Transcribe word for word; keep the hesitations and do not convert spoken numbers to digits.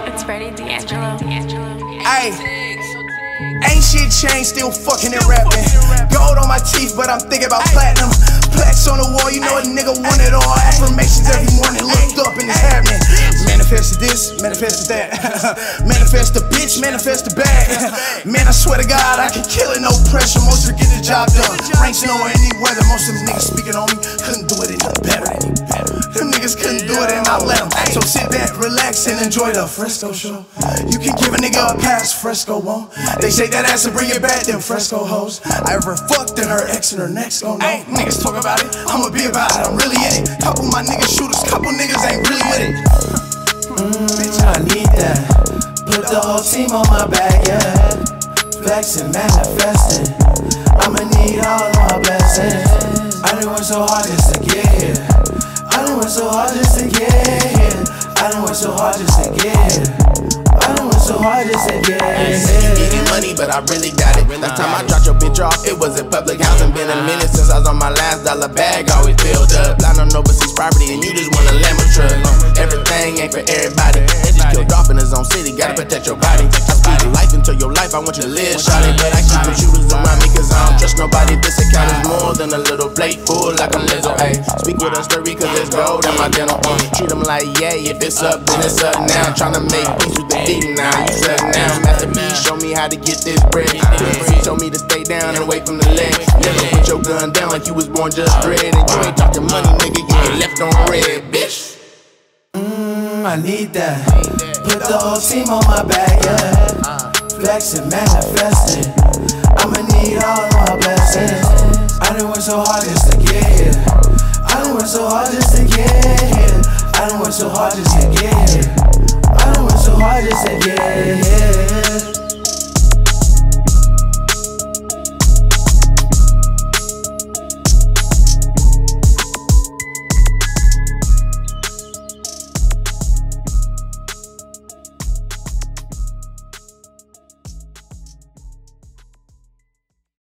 It's ready, DeAngelo. Ayy, ain't shit changed, still fucking and rapping. Gold on my teeth, but I'm thinking about platinum. Plaques on the wall, you know a nigga want it all. Affirmations every morning, looked up and it's happening. Manifested this, manifested that. Manifest the bitch, manifest the bag. Man, I swear to God, I can kill it, no pressure. Most will get the job done. Rain, snow, or any weather. Most of them niggas speaking on me couldn't do it any better. Them niggas couldn't do it and I let them. So sit back, relax, and enjoy the Fresco show. You can give a nigga a pass, Fresco won't. They shake that ass and bring it back, them Fresco hoes. I ever fucked and her ex and her next gon' know. Niggas talk about it, I'ma be about it, I'm really in it. Couple my niggas shooters, couple niggas ain't really with it. Mmm, I need that. Put the whole team on my back, yeah. Flexing, manifesting. I'ma need all of my blessings. I done worked so hard just to get here. I done worked so hard just to get here. I done worked so hard just to get here. I done worked so hard just to get here. Getting money, but I really got it. Last time I dropped your bitch off, it was in public housing. Been a minute since I was on my last dollar bag. Always build up. Line on overseas property, and you just want a Lambo truck. Everything ain't for everybody. Just killed off in his own city, gotta protect your body. I speak life into your life, I want you to live, shawty. But I keep the shooters around me, cause I don't trust nobody. This account is more than a little plate full, like a Lizzo, ayy. Speak with a story, cause there's gold in my dental. uh. Treat them like, yeah, if it's up, then it's up now. Tryna make peace with the deep now, you suck now. Master B, show me how to get this bread. He told me to stay down and away from the leg. Never put your gun down like you was born just bred. And you ain't talking money, nigga, you get left on red, bitch. Mmm, I need that. Put the whole team on my back, yeah. Flexing, manifesting. I'ma need all of my blessings. I done worked so hard just to get here. I done worked so hard just to get here. I done worked so hard just to get here.